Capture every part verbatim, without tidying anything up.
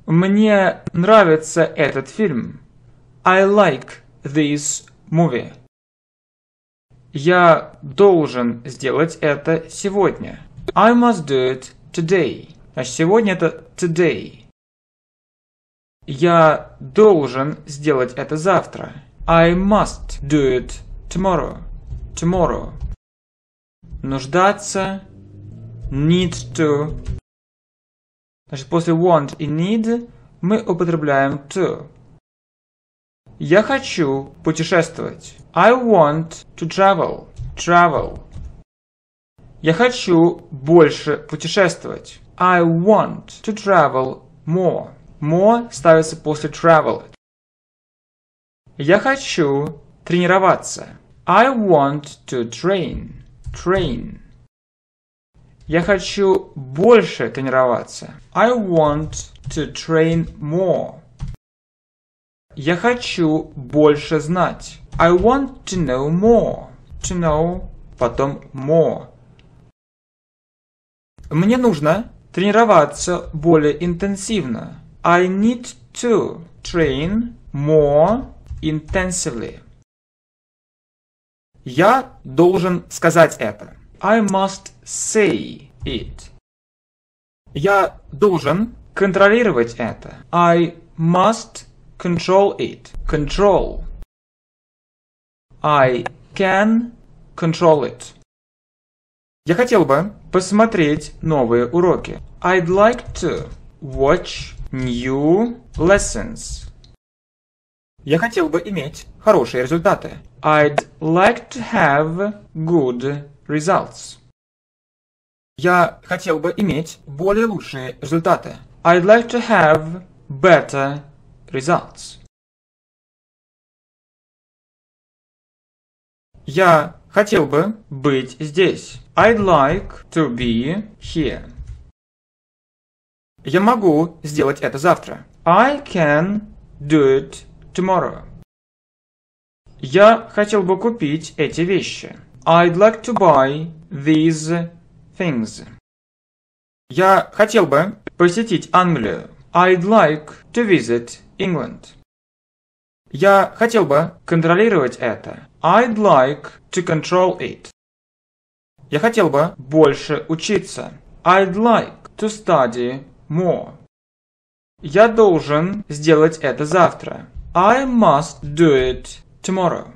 Мне нравится этот фильм. I like this movie. Я должен сделать это сегодня. I must do it today. Значит, сегодня это today. Я должен сделать это завтра. I must do it tomorrow. Tomorrow. Нуждаться. Need to. Значит, после want и need мы употребляем to. Я хочу путешествовать. I want to travel. Travel. Я хочу больше путешествовать. I want to travel more. More ставится после travel. Я хочу тренироваться. I want to train. Train. Я хочу больше тренироваться. I want to train more. Я хочу больше знать. I want to know more. To know, потом more. Мне нужно тренироваться более интенсивно. I need to train more intensively. Я должен сказать это. I must say it. Я должен контролировать это. I must control it. Control. I can control it. Я хотел бы посмотреть новые уроки. I'd like to watch new lessons. Я хотел бы иметь хорошие результаты. I'd like to have good results. Я хотел бы иметь более лучшие результаты. I'd like to have better results. Я хотел бы быть здесь. I'd like to be here. Я могу сделать это завтра. I can do it tomorrow. Я хотел бы купить эти вещи. I'd like to buy these things. Я хотел бы посетить Англию. I'd like to visit England. Я хотел бы контролировать это. I'd like to control it. Я хотел бы больше учиться. I'd like to study more. Я должен сделать это завтра. I must do it tomorrow.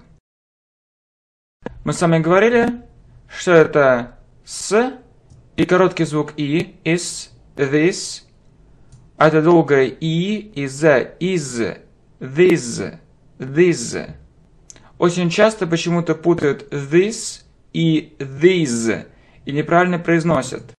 Мы с вами говорили, что это с и короткий звук и, is, this, а это долгое и, и the, is, this, this. Очень часто почему-то путают this и this и неправильно произносят.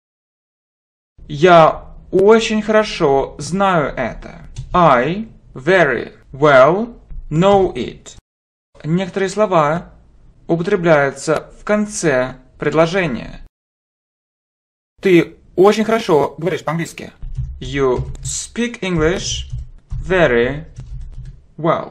Я очень хорошо знаю это. I very well know it. Некоторые слова употребляются в конце предложения. Ты очень хорошо говоришь по-английски. You speak English very well.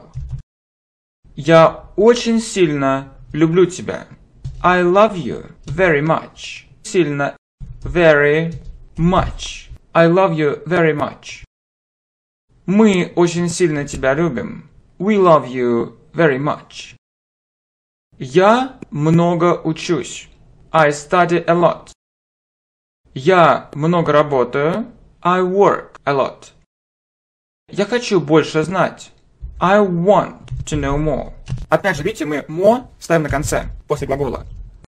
Я очень сильно люблю тебя. I love you very much. Сильно. Very much. I love you very much. Мы очень сильно тебя любим. We love you very much. Я много учусь. I study a lot. Я много работаю. I work a lot. Я хочу больше знать. I want to know more. Опять же, видите, мы more ставим на конце, после глагола.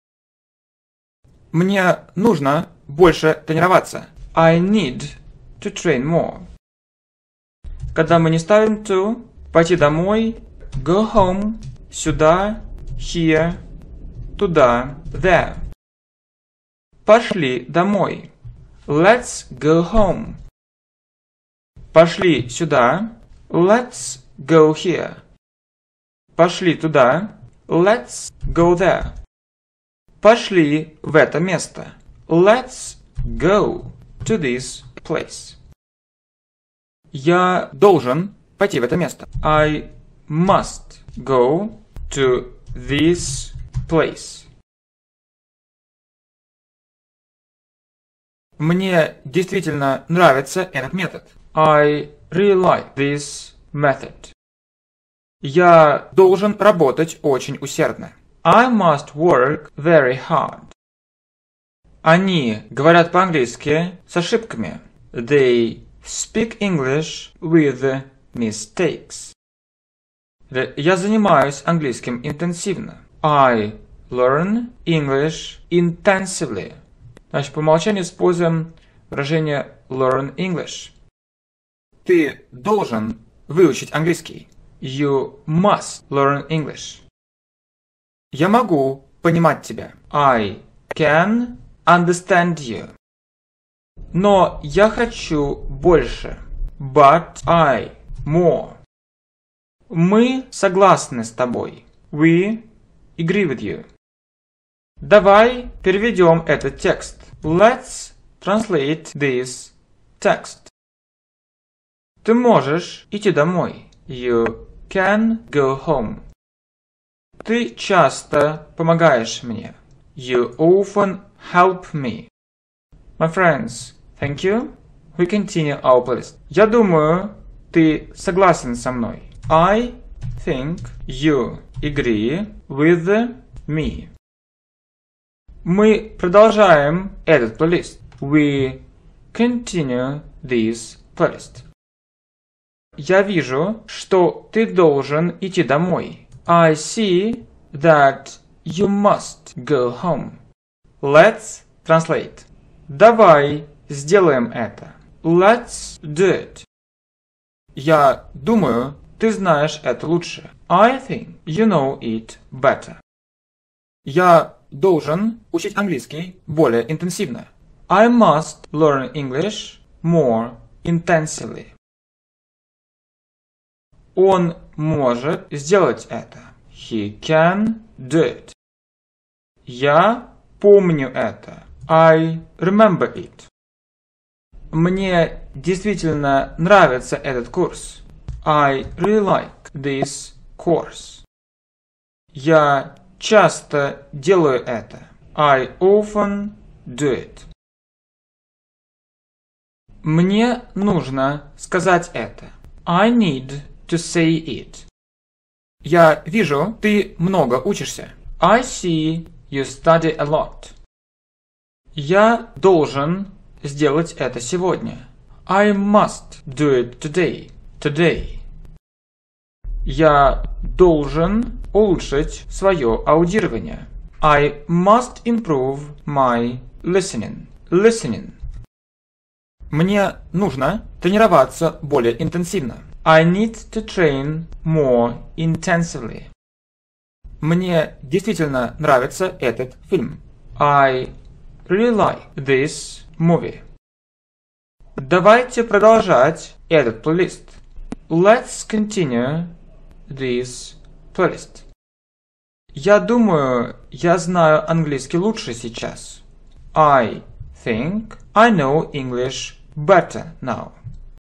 Мне нужно больше тренироваться. I need to train more. Когда мы не ставим to, пойти домой, go home, сюда, here, туда, there. Пошли домой. Let's go home. Пошли сюда. Let's go here. Пошли туда. Let's go there. Пошли в это место. Let's go to this place. Я должен пойти в это место. I must go to this place. Мне действительно нравится этот метод. I really like this method. Я должен работать очень усердно. I must work very hard. Они говорят по-английски с ошибками. They speak English with mistakes. Я занимаюсь английским интенсивно. I learn English intensively. Значит, по умолчанию используем выражение learn English. Ты должен выучить английский. You must learn English. Я могу понимать тебя. I can understand you. Но я хочу больше. But I more. Мы согласны с тобой. We agree with you. Давай переведем этот текст. Let's translate this text. Ты можешь идти домой. You can go home. Ты часто помогаешь мне. You often help me. My friends, thank you. We continue our playlist. Я думаю, ты согласен со мной. I think you agree with me. Мы продолжаем этот плейлист. We continue this playlist. Я вижу, что ты должен идти домой. I see that you must go home. Let's translate. Давай сделаем это. Let's do it. Я думаю, ты знаешь это лучше. I think you know it better. Я должен учить английский более интенсивно. I must learn English more intensively. Он может сделать это. He can do it. Я помню это. I remember it. Мне действительно нравится этот курс. I really like this course. Я часто делаю это. I often do it. Мне нужно сказать это. I need to say it. Я вижу, ты много учишься. I see you study a lot. Я должен сделать это сегодня. I must do it today. Today. Я должен улучшить свое аудирование. I must improve my listening. Listening. Мне нужно тренироваться более интенсивно. I need to train more intensively. Мне действительно нравится этот фильм. I really like this movie. Давайте продолжать этот плейлист. Let's continue this playlist. Я думаю, я знаю английский лучше сейчас. I think I know English better now.